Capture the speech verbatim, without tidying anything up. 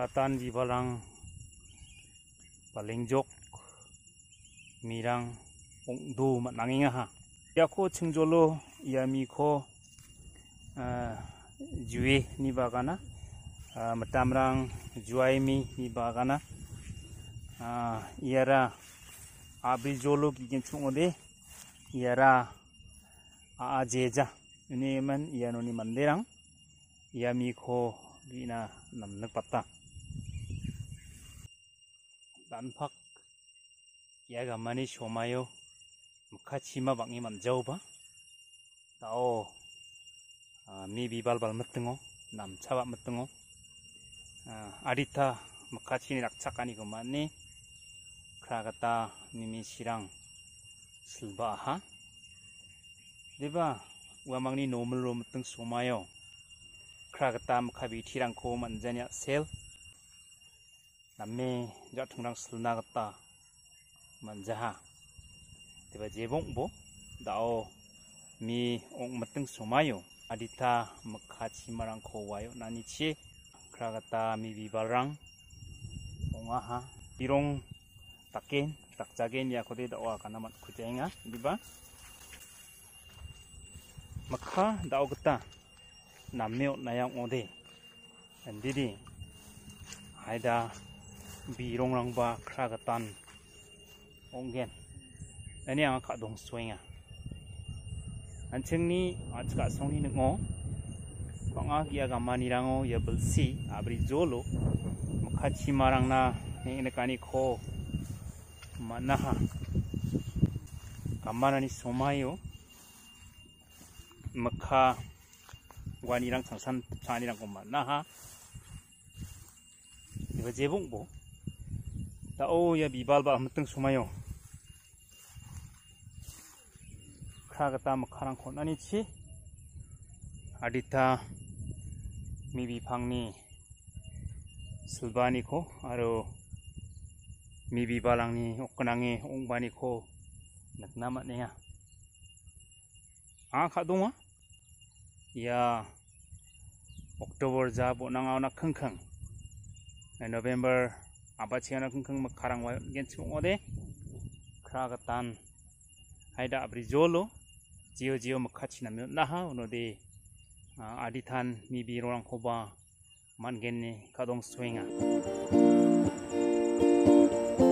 Kratan bibalang palingjok mirang ongdu matnanginga ha yako chingjolo yami ko juwe ni bagana matamrang juaimi ni bagana iara abrijolo gigen chungode iara ajeja ini man iano ni manderang yami ko bina namnak pata danpak yaga mani shomayo mukachima bangi manjauba tao mi bibal bal metengo nam chaba metengo arita mukachini rakchakani gomani kragata mimi sirang silbaha deba uamangni nomel ro meteng shomayo kragata mukhabi tirangko manjanya sel namme jatungrang silnagata manjaha deba jebong bo dao mi ong meteng somayo adita mukhachi marangko wayo nanichi kragata mi bibalrang ongaha irong taken takjagen yakode dawa kana mat kujenga diba makha dao gata namme nayang ode andidi haida birongrangba kragatan onggen ani ang kadong swinga anchengni achka songni ngo banga gia gamani rango ya belsi abri jolo mukhachi marangna nekani ko manaha kamanani somayo mukha wanirang sangsan sanirang ko manaha diba jebong bo tao ya bibal ba meteng sumayo kragata makharang khonani chi adita mi bipangni silbani ko aro mi bibalangni oknange ongbani ko nakna matnenga a khadonga ya Oktober ja bonanga na khangkhang November abachiana khangkhang makharang wa gen chungode kragatan haida abrijolo jio jio makhachi namyo naha unode adithan mi birorang khoba mangenne kadong swinga